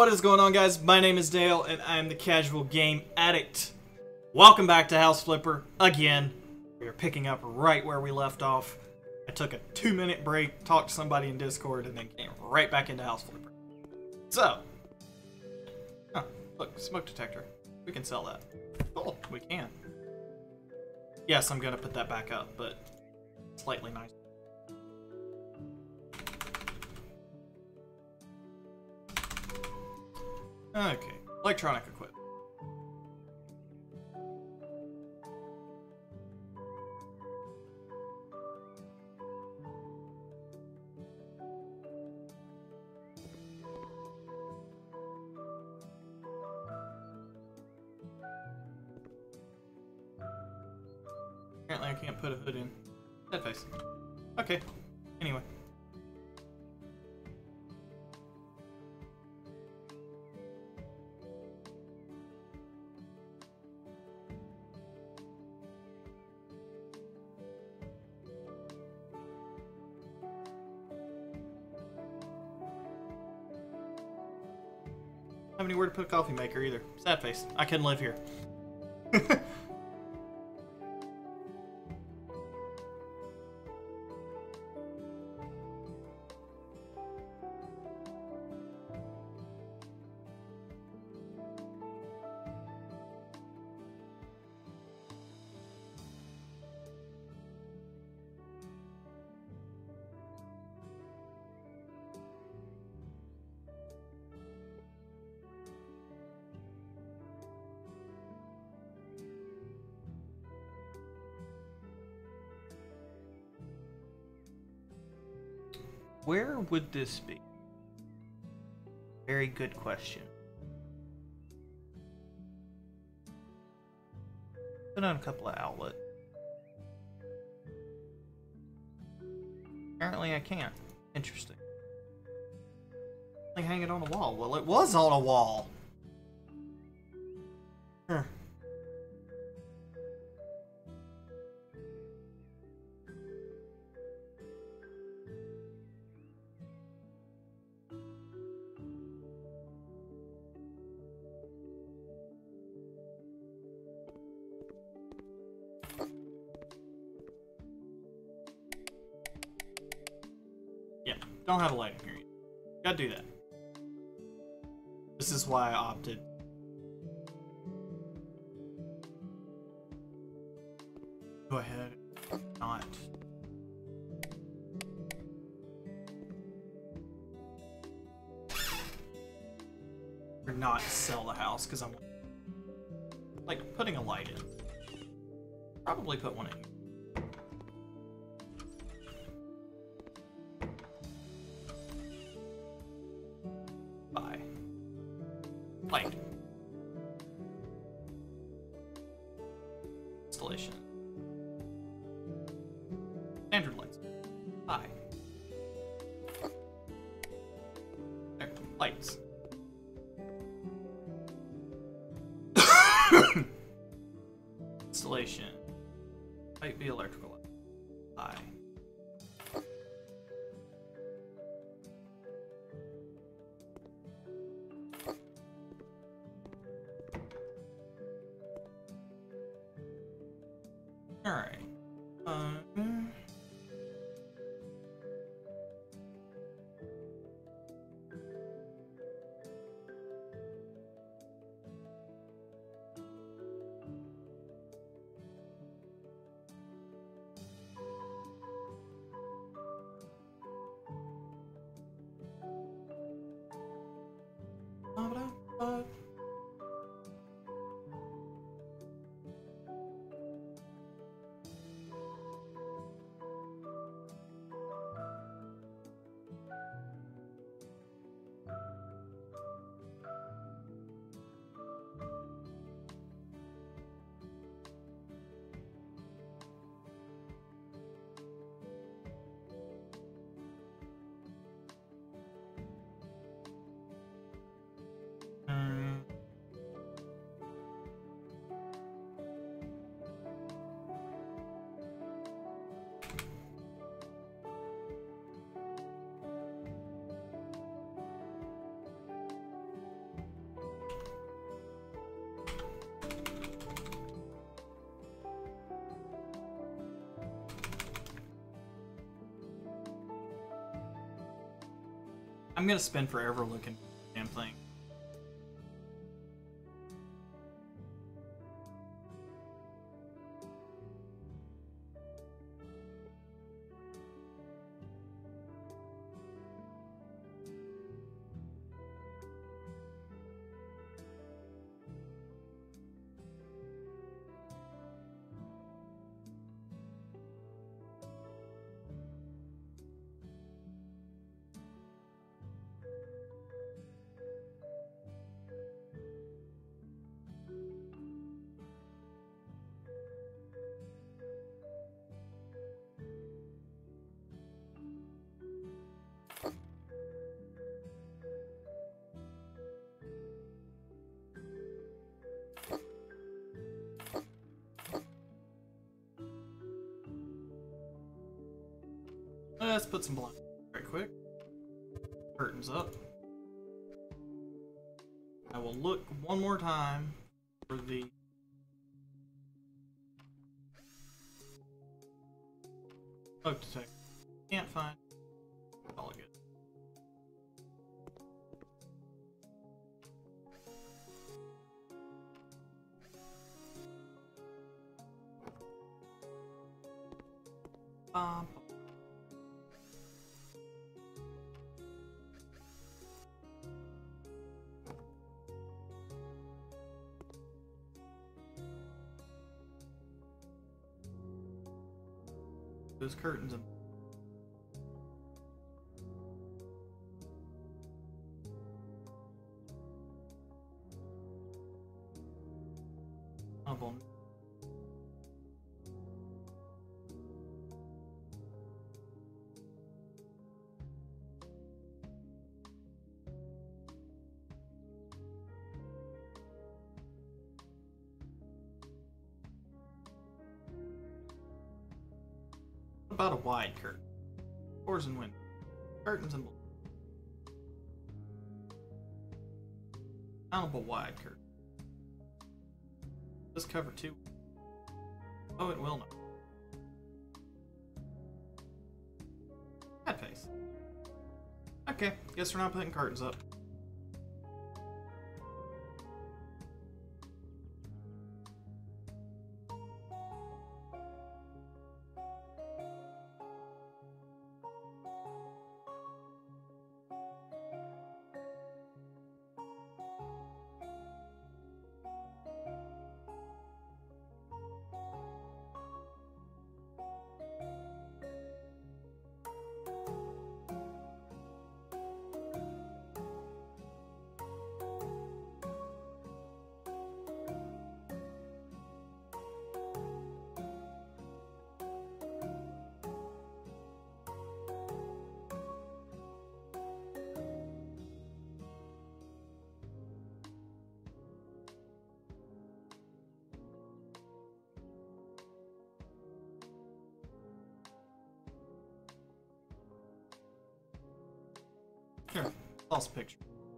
What is going on, guys? My name is Dale, and I am the Casual Game Addict. Welcome back to House Flipper again. We are picking up right where we left off. I took a 2-minute break, talked to somebody in Discord, and then came right back into House Flipper. So, look, smoke detector. We can sell that. Cool, we can. Yes, I'm gonna put that back up, but slightly nicer. Okay, electronic equipment. Apparently I can't put a hood in. That face. Okay, anyway. Don't have anywhere to put a coffee maker either. Sad face. I couldn't live here. Where would this be? Very good question. Put on a couple of outlets. Apparently I can't. Interesting. Like hang it on a wall. Well, it was on a wall. Huh. Don't have a light in here yet. Gotta do that. This is why I opted. Go ahead. Not. Or not sell the house, because I'm like putting a light in. Probably put one in here. Light. Installation. Standard lights. High. There. Lights. Installation. Might be electrical. High. Alright. I'm gonna spend forever looking for the damn thing. Let's put some blinds right quick. Curtains up. I will look one more time for the smoke detector. Can't find it. All good. Those curtains and what about a wide curtain? Doors and windows. Curtains and mountable wide curtain. Does this cover two? Oh, it will not. Bad face. Okay, guess we're not putting curtains up. Here, false picture.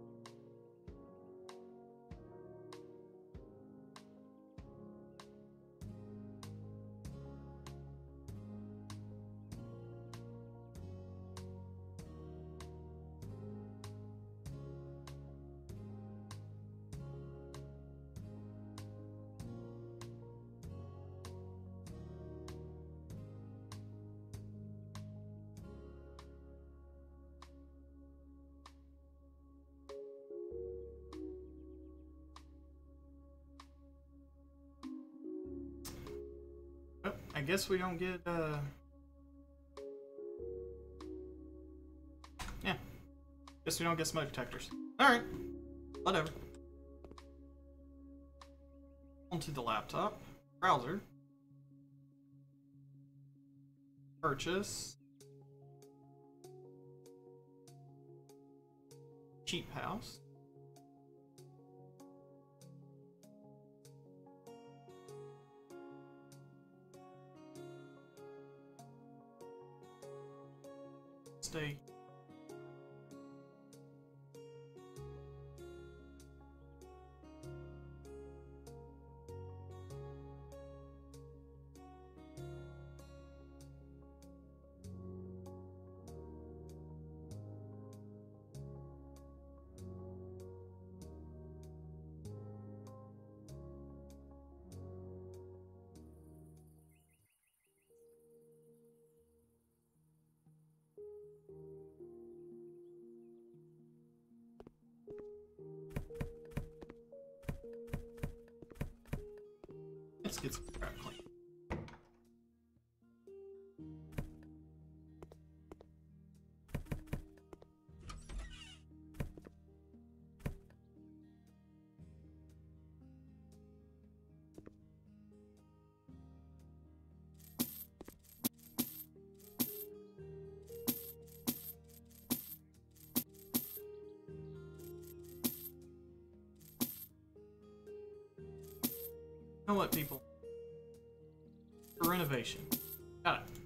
Oh, I guess we don't get, yeah. Guess we don't get smoke detectors. Alright. Whatever. Onto the laptop. Browser. Purchase. Cheap house. Stay. Let's get some crap clean. You know what, people? For renovation. Got it.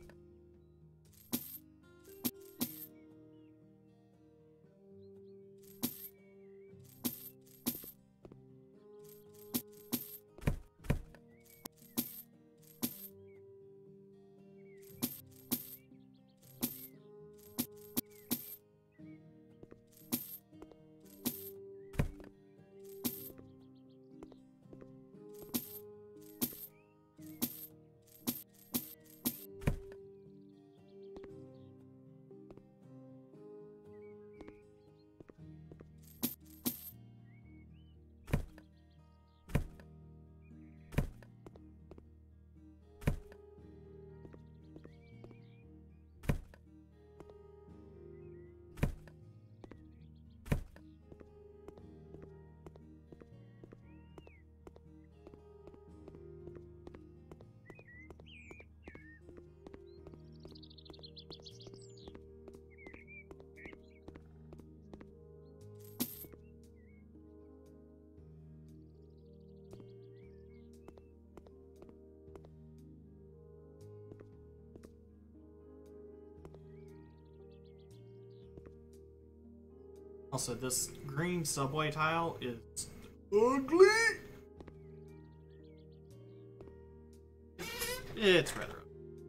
Also, this green subway tile is ugly. It's rather ugly.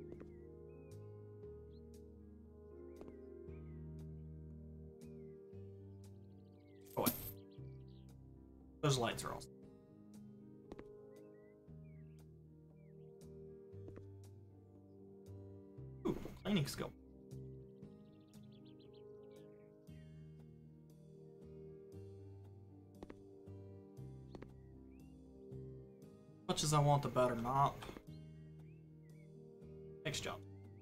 Oh wait, those lights are awesome. Ooh, cleaning skill. Much as I want the better mop. Next job.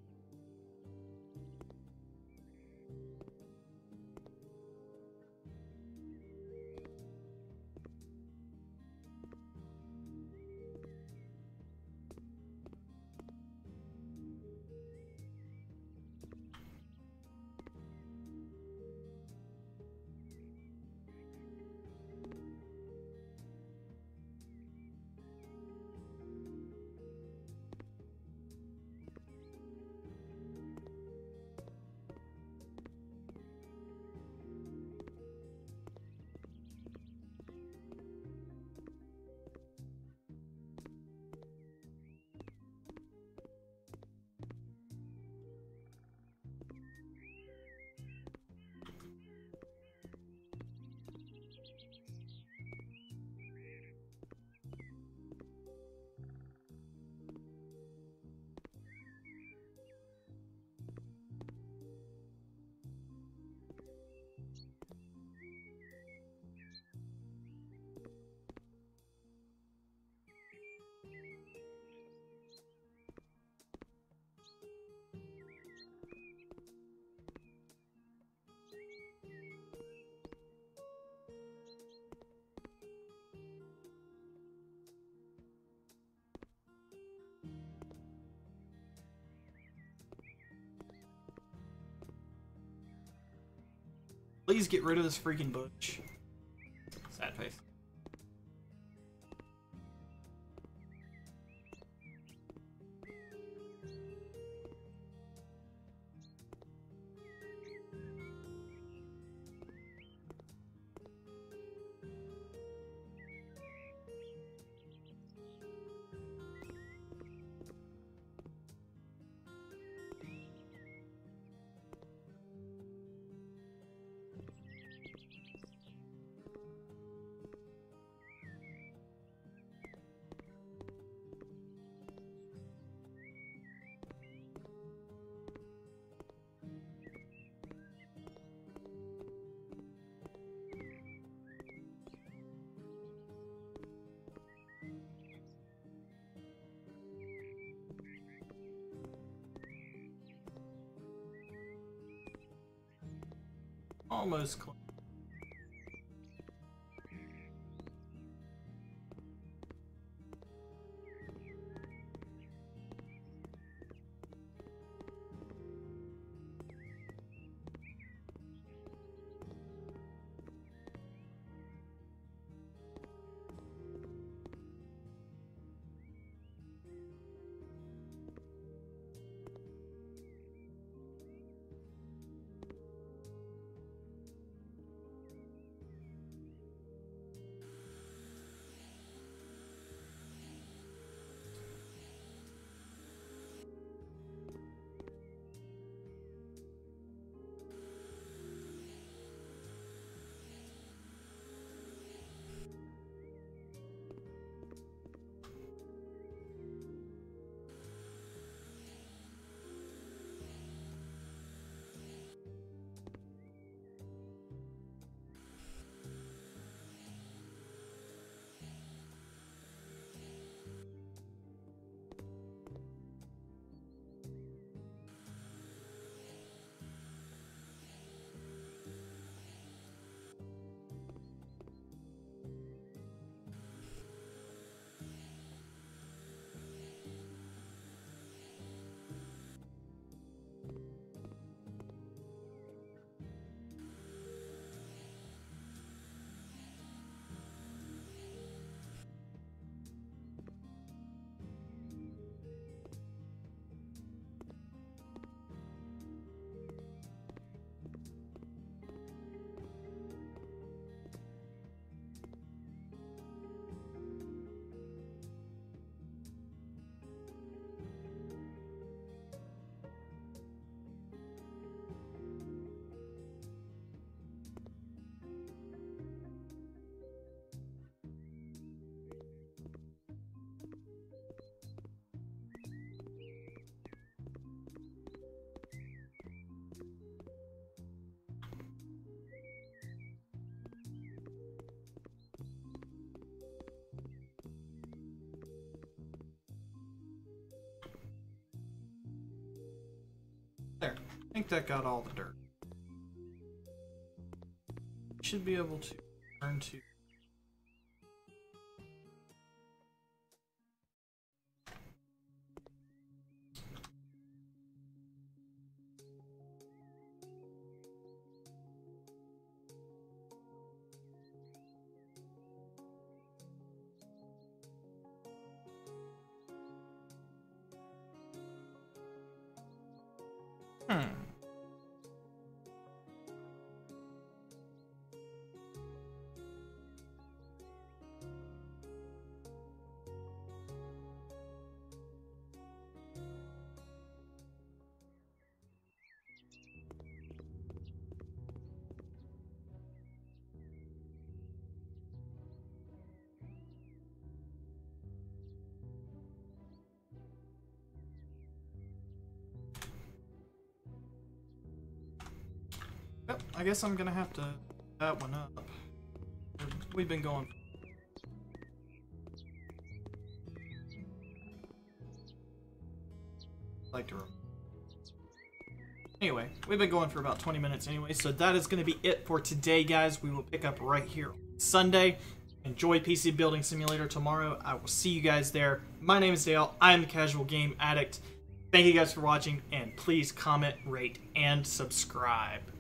Please get rid of this freaking bush. Sad face. almost close. There. I think that got all the dirt. Should be able to turn to... Yep, I guess I'm gonna have to that one up. We've been going. Like to. Anyway, we've been going for about 20 minutes anyway, so that is going to be it for today, guys. We will pick up right here Sunday. Enjoy PC Building Simulator tomorrow. I will see you guys there. My name is Dale. I am the Casual Game Addict. Thank you guys for watching, and please comment, rate, and subscribe.